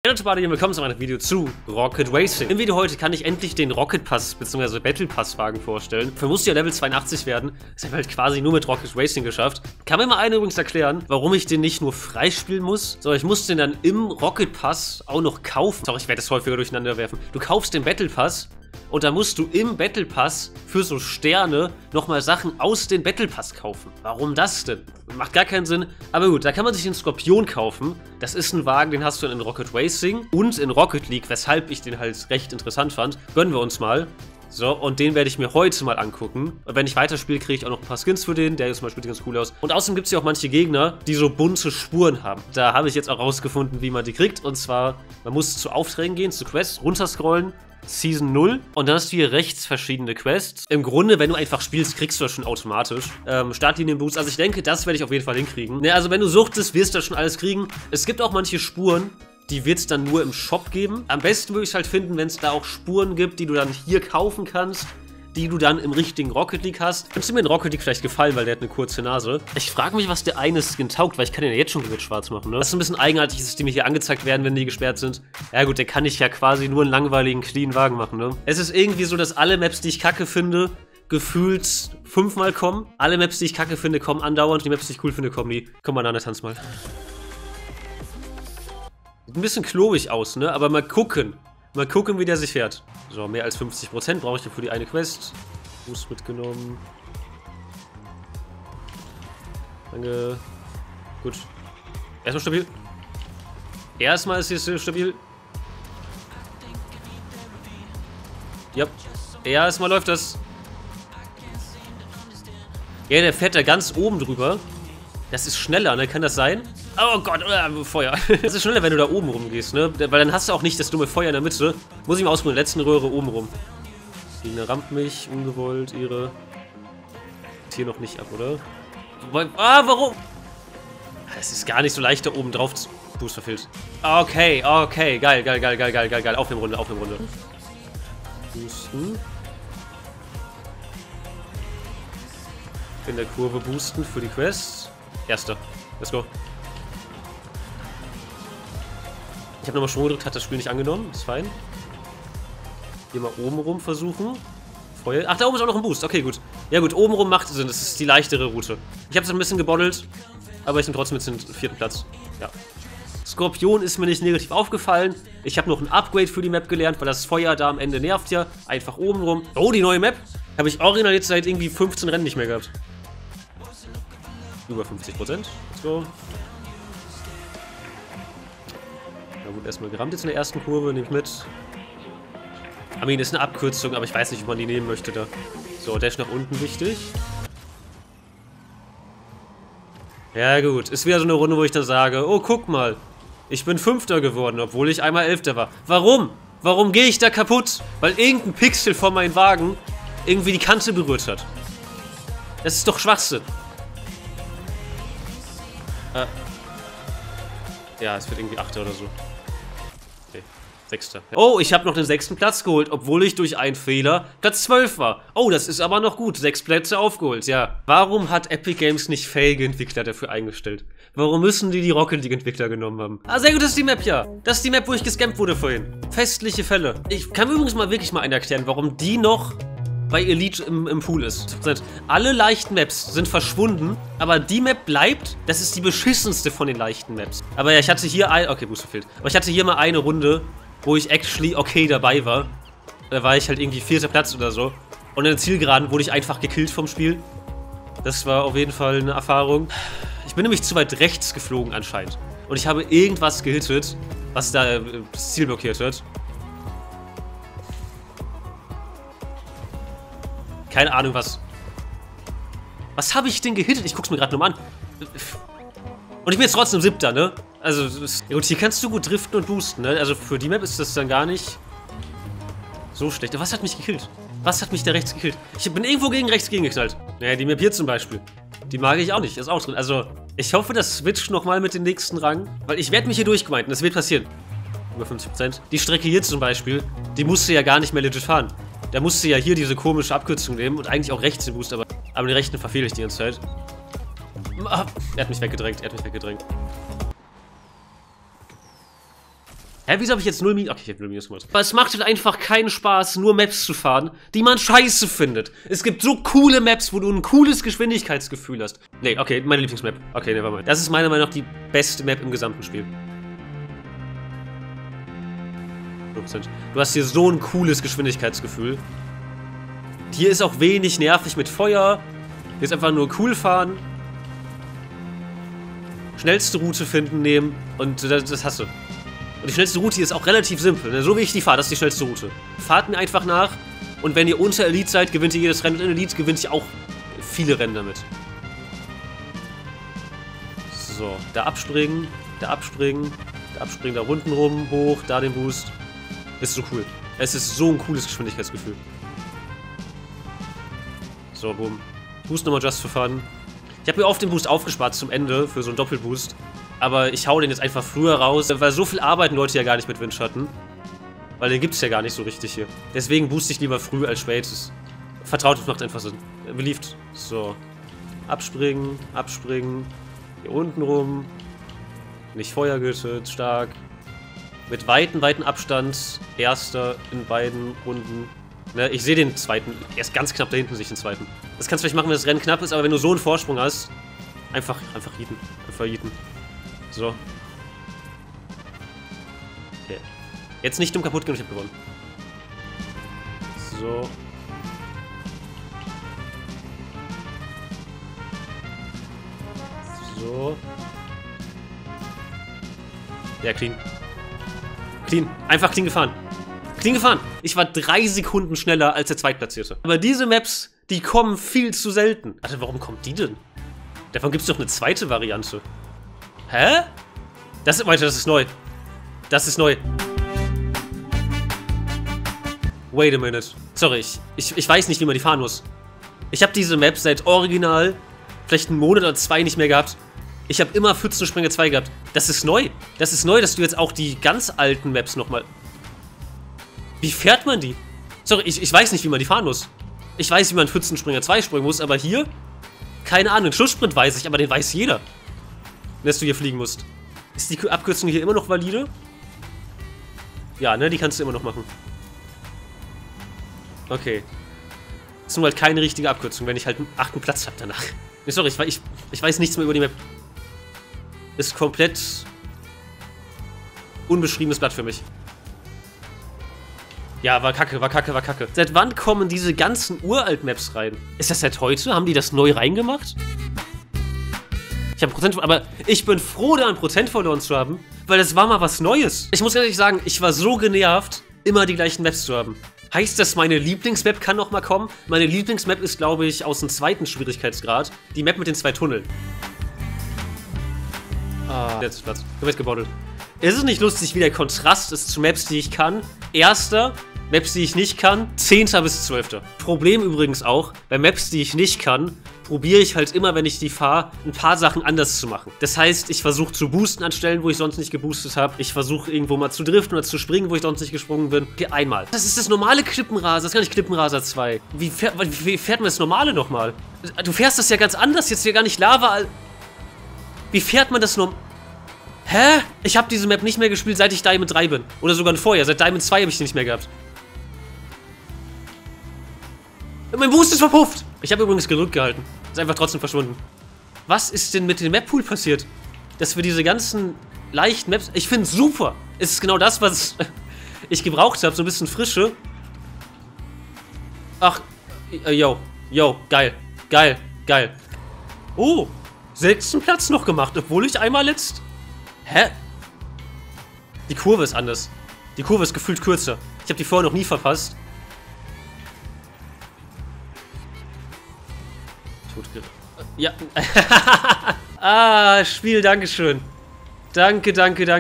Hallo Leute, willkommen zu meinem Video zu Rocket Racing. Im Video heute kann ich endlich den Rocket Pass bzw. Battle Pass Wagen vorstellen. Dafür musste ja Level 82 werden. Das habe ich halt quasi nur mit Rocket Racing geschafft. Kann mir mal einer übrigens erklären, warum ich den nicht nur freispielen muss, sondern ich muss den dann im Rocket Pass auch noch kaufen. Sorry, ich werde das häufiger durcheinander werfen. Du kaufst den Battle Pass und dann musst du im Battle Pass für so Sterne nochmal Sachen aus dem Battle Pass kaufen. Warum das denn? Macht gar keinen Sinn. Aber gut, da kann man sich den Skorpion kaufen. Das ist ein Wagen, den hast du in Rocket Racing und in Rocket League, weshalb ich den halt recht interessant fand. Gönnen wir uns mal. So, und den werde ich mir heute mal angucken. Und wenn ich weiterspiele, kriege ich auch noch ein paar Skins für den. Der hier zum Beispiel sieht ganz cool aus. Und außerdem gibt es ja auch manche Gegner, die so bunte Spuren haben. Da habe ich jetzt auch rausgefunden, wie man die kriegt. Und zwar, man muss zu Aufträgen gehen, zu Quests, runterscrollen. Season 0 und dann hast du hier rechts verschiedene Quests. Im Grunde, wenn du einfach spielst, kriegst du das schon automatisch. Startlinienboost, also ich denke, das werde ich auf jeden Fall hinkriegen. Ne, also wenn du suchtest, wirst du das schon alles kriegen. Es gibt auch manche Spuren, die wird es dann nur im Shop geben. Am besten würde ich es halt finden, wenn es da auch Spuren gibt, die du dann hier kaufen kannst, die du dann im richtigen Rocket League hast. Könntest du mir in Rocket League vielleicht gefallen, weil der hat eine kurze Nase. Ich frage mich, was der eine Skin taugt, weil ich kann den ja jetzt schon komplett schwarz machen, ne? Das ist ein bisschen eigenartig, dass die mir hier angezeigt werden, wenn die gesperrt sind. Ja gut, der kann ich ja quasi nur einen langweiligen, clean Wagen machen, ne? Es ist irgendwie so, dass alle Maps, die ich kacke finde, gefühlt 5-mal kommen. Alle Maps, die ich kacke finde, kommen andauernd. Die Maps, die ich cool finde, kommen nie. Komm, Banane, tanz mal. Sieht ein bisschen klobig aus, ne? Aber mal gucken. Mal gucken, wie der sich fährt. So, mehr als 50% brauche ich für die eine Quest. Boost mitgenommen. Danke. Gut. Erstmal stabil. Erstmal ist hier stabil. Ja. Erstmal läuft das. Ja, der fährt da ganz oben drüber. Das ist schneller, ne? Kann das sein? Oh Gott, Feuer. Das ist schneller, wenn du da oben rumgehst, ne? Weil dann hast du auch nicht das dumme Feuer in der Mitte. Muss ich mal ausprobieren, letzten Röhre oben rum. Die rammt mich, ungewollt, ihre. Hier noch nicht ab, oder? Warum? Es ist gar nicht so leicht, da oben drauf zu. Boost verfehlt. Okay, okay, geil. Aufnehmrunde. Boosten. In der Kurve boosten für die Quest. Erster. Let's go. Ich habe nochmal Schwung gedrückt, hat das Spiel nicht angenommen. Ist fein. Hier mal oben rum versuchen. Feuer. Ach, da oben ist auch noch ein Boost. Okay, gut. Ja gut, oben rum macht Sinn. Das ist die leichtere Route. Ich habe es ein bisschen gebottelt, aber ich bin trotzdem jetzt den 4. Platz. Ja. Skorpion ist mir nicht negativ aufgefallen. Ich habe noch ein Upgrade für die Map gelernt, weil das Feuer da am Ende nervt ja. Einfach oben rum. Oh, die neue Map. Habe ich original jetzt seit irgendwie 15 Rennen nicht mehr gehabt. Über 50%. Let's go. Na gut, erstmal gerammt jetzt in der ersten Kurve, nehme ich mit. Armin ist eine Abkürzung, aber ich weiß nicht, ob man die nehmen möchte da. So, Dash nach unten wichtig. Ja gut, ist wieder so eine Runde, wo ich dann sage, oh guck mal, ich bin 5. geworden, obwohl ich einmal 11. war. Warum? Warum gehe ich da kaputt? Weil irgendein Pixel von meinem Wagen irgendwie die Kante berührt hat. Das ist doch Schwachsinn. Ja, es wird irgendwie 8. oder so. Okay, 6. Oh, ich habe noch den 6. Platz geholt, obwohl ich durch einen Fehler Platz 12 war. Oh, das ist aber noch gut. 6 Plätze aufgeholt, ja. Warum hat Epic Games nicht fähige Entwickler dafür eingestellt? Warum müssen die Rocket League Entwickler genommen haben? Ah, sehr gut, das ist die Map, ja. Das ist die Map, wo ich gescampt wurde vorhin. Festliche Fälle. Ich kann mir übrigens mal wirklich mal einen erklären, warum die noch bei Elite im Pool ist. Alle leichten Maps sind verschwunden, aber die Map bleibt. Das ist die beschissenste von den leichten Maps. Aber ja, ich hatte hier okay, Boost verfehlt. Aber ich hatte hier mal eine Runde, wo ich actually okay dabei war. Da war ich halt irgendwie 4. Platz oder so. Und in der Zielgeraden wurde ich einfach gekillt vom Spiel. Das war auf jeden Fall eine Erfahrung. Ich bin nämlich zu weit rechts geflogen anscheinend. Und ich habe irgendwas gehittet, was da das Ziel blockiert hat. Keine Ahnung, was. Was habe ich denn gehittet? Ich guck's mir gerade nochmal an. Und ich bin jetzt trotzdem 7. ne? Also, ja gut, hier kannst du gut driften und boosten, ne? Also für die Map ist das dann gar nicht so schlecht. Was hat mich gekillt? Was hat mich da rechts gekillt? Ich bin irgendwo gegen rechts gegengeknallt. Naja, die Map hier zum Beispiel. Die mag ich auch nicht. Ist auch drin. Also, ich hoffe, das switcht nochmal mit dem nächsten Rang. Weil ich werde mich hier durchgemeinden. Das wird passieren. Über 50%. Die Strecke hier zum Beispiel, die musste ja gar nicht mehr legit fahren. Der musste ja hier diese komische Abkürzung nehmen und eigentlich auch rechts den Boost, aber den rechten verfehle ich die ganze Zeit. Er hat mich weggedrängt, Hä, wieso habe ich jetzt 0 Minus? Okay, ich habe 0 Minus gemacht. Aber es macht halt einfach keinen Spaß, nur Maps zu fahren, die man scheiße findet. Es gibt so coole Maps, wo du ein cooles Geschwindigkeitsgefühl hast. Nee, okay, meine Lieblingsmap. Okay, nevermind. Das ist meiner Meinung nach die beste Map im gesamten Spiel. Du hast hier so ein cooles Geschwindigkeitsgefühl. Hier ist auch wenig nervig mit Feuer. Hier ist einfach nur cool fahren. Schnellste Route finden, nehmen und das hast du. Und die schnellste Route hier ist auch relativ simpel. Ne? So wie ich die fahre, das ist die schnellste Route. Fahrt mir einfach nach und wenn ihr unter Elite seid, gewinnt ihr jedes Rennen. Und in Elite gewinnt ihr auch viele Rennen damit. So, da abspringen, da abspringen, da abspringen, da unten rum, hoch, da den Boost. Ist so cool. Es ist so ein cooles Geschwindigkeitsgefühl. So, boom. Boost nochmal just for fun. Ich habe mir oft den Boost aufgespart zum Ende für so einen Doppelboost. Aber ich hau den jetzt einfach früher raus, weil so viel arbeiten Leute ja gar nicht mit Windschatten. Weil den gibt es ja gar nicht so richtig hier. Deswegen booste ich lieber früh als spät. Vertraut macht einfach Sinn. Beliebt. So. Abspringen, abspringen. Hier unten rum. Nicht feuergültet, stark. Mit weiten Abstand. Erster in beiden Runden. Ne, ich sehe den zweiten. Er ist ganz knapp da hinten, sehe ich den zweiten. Das kannst du vielleicht machen, wenn das Rennen knapp ist, aber wenn du so einen Vorsprung hast, einfach heaten. Einfach heaten. So. Okay. Jetzt nicht dumm kaputt gehen, ich hab gewonnen. So. So. Ja, clean. Clean. Einfach clean gefahren. Clean gefahren. Ich war 3 Sekunden schneller als der Zweitplatzierte. Aber diese Maps, die kommen viel zu selten. Alter, warum kommt die denn? Davon gibt es doch eine zweite Variante. Hä? Das ist neu. Das ist neu. Wait a minute. Sorry, ich weiß nicht, wie man die fahren muss. Ich habe diese Map seit original vielleicht einen Monat oder 2 nicht mehr gehabt. Ich habe immer Pfützensprünge 2 gehabt. Das ist neu. Das ist neu, dass du jetzt auch die ganz alten Maps nochmal... Wie fährt man die? Sorry, ich weiß nicht, wie man die fahren muss. Ich weiß, wie man Pfützenspringer 2 springen muss, aber hier... Keine Ahnung, Schlusssprint weiß ich, aber den weiß jeder. Dass du hier fliegen musst. Ist die Abkürzung hier immer noch valide? Ja, ne, die kannst du immer noch machen. Okay. Das ist nun halt keine richtige Abkürzung, wenn ich halt einen 8. Platz habe danach. Nee, sorry, ich weiß nichts mehr über die Map. Ist komplett unbeschriebenes Blatt für mich. Ja, war kacke, war kacke, war kacke. Seit wann kommen diese ganzen Uralt-Maps rein? Ist das seit heute? Haben die das neu reingemacht? Ich habe Prozent, aber ich bin froh, da ein Prozent verloren zu haben, weil das war mal was Neues. Ich muss ehrlich sagen, ich war so genervt, immer die gleichen Maps zu haben. Heißt das, meine Lieblingsmap kann noch mal kommen? Meine Lieblingsmap ist, glaube ich, aus dem 2. Schwierigkeitsgrad. Die Map mit den 2 Tunneln. Ah, letzter Platz. Ich hab jetzt gebottelt. Ist es nicht lustig, wie der Kontrast ist zu Maps, die ich kann? Erster, Maps, die ich nicht kann, 10. bis 12. Problem übrigens auch, bei Maps, die ich nicht kann, probiere ich halt immer, wenn ich die fahre, ein paar Sachen anders zu machen. Das heißt, ich versuche zu boosten an Stellen, wo ich sonst nicht geboostet habe. Ich versuche irgendwo mal zu driften oder zu springen, wo ich sonst nicht gesprungen bin. Okay, einmal. Das ist das normale Klippenraser, das ist gar nicht Klippenraser 2. Wie fährt man das normale nochmal? Du fährst das ja ganz anders, jetzt hier gar nicht Lava. Wie fährt man das normal? Hä? Ich habe diese Map nicht mehr gespielt, seit ich Diamond 3 bin. Oder sogar vorher. Seit Diamond 2 habe ich die nicht mehr gehabt. Mein Boost ist verpufft. Ich habe übrigens gedrückt gehalten. Ist einfach trotzdem verschwunden. Was ist denn mit dem Map-Pool passiert? Dass wir diese ganzen leichten Maps... Ich finde es super. Es ist genau das, was ich gebraucht habe. So ein bisschen Frische. Ach. Yo. Geil. Geil. Geil. Oh. 6. Platz noch gemacht, obwohl ich einmal letzt... Hä? Die Kurve ist anders. Die Kurve ist gefühlt kürzer. Ich habe die vorher noch nie verpasst. Ja. Ah, Spiel, dankeschön. Danke.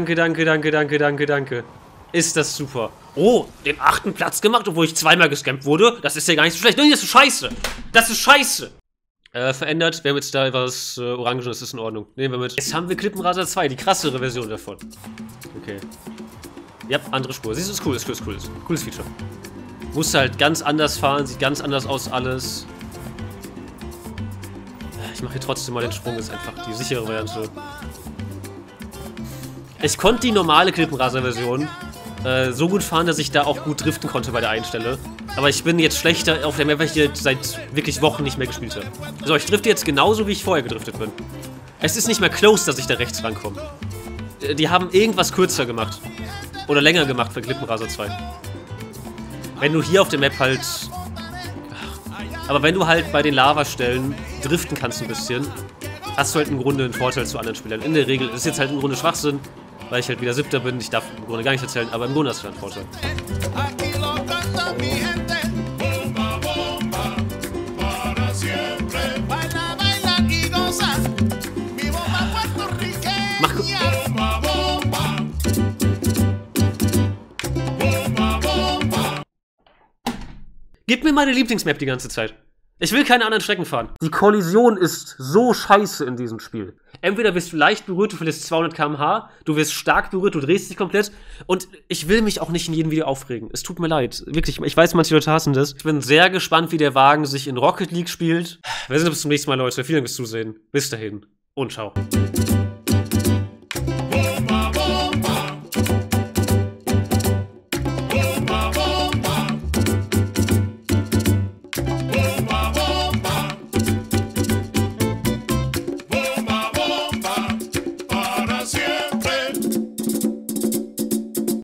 Ist das super. Oh, den 8. Platz gemacht, obwohl ich zweimal gescampt wurde. Das ist ja gar nicht so schlecht. Nein, das ist scheiße. Das ist scheiße. Verändert. Wir haben jetzt da was Orangenes, das ist in Ordnung. Nehmen wir mit. Jetzt haben wir Klippenraser 2, die krassere Version davon. Okay. Ja, andere Spur. Siehst du, ist cool, ist cool. Cooles Feature. Musst halt ganz anders fahren, sieht ganz anders aus alles. Ich mache hier trotzdem mal den Sprung, ist einfach die sichere Variante. Ich konnte die normale Klippenraser-Version so gut fahren, dass ich da auch gut driften konnte bei der einen Stelle. Aber ich bin jetzt schlechter auf der Map, weil ich hier seit wirklich Wochen nicht mehr gespielt habe. So, ich drifte jetzt genauso, wie ich vorher gedriftet bin. Es ist nicht mehr close, dass ich da rechts rankomme. Die haben irgendwas kürzer gemacht. Oder länger gemacht für Klippenraser 2. Wenn du hier auf der Map halt... Aber wenn du halt bei den Lavastellen driften kannst ein bisschen, hast du halt im Grunde einen Vorteil zu anderen Spielern. In der Regel ist jetzt halt im Grunde Schwachsinn, weil ich halt wieder 7. bin. Ich darf im Grunde gar nicht erzählen, aber im Grunde hast du einen Vorteil. Mach gut. Gib mir meine Lieblingsmap die ganze Zeit. Ich will keine anderen Strecken fahren. Die Kollision ist so scheiße in diesem Spiel. Entweder wirst du leicht berührt, du verlierst 200 km/h, du wirst stark berührt, du drehst dich komplett. Und ich will mich auch nicht in jedem Video aufregen. Es tut mir leid. Wirklich, ich weiß, manche Leute hassen das. Ich bin sehr gespannt, wie der Wagen sich in Rocket League spielt. Wir sehen uns bis zum nächsten Mal, Leute. Vielen Dank fürs Zusehen. Bis dahin und ciao.